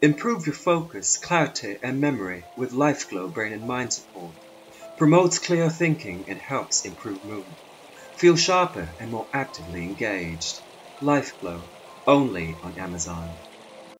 Improve your focus, clarity and memory with LifeGlo Brain and Mind Support. Promotes clear thinking and helps improve mood. Feel sharper and more actively engaged. LifeGlo, only on Amazon.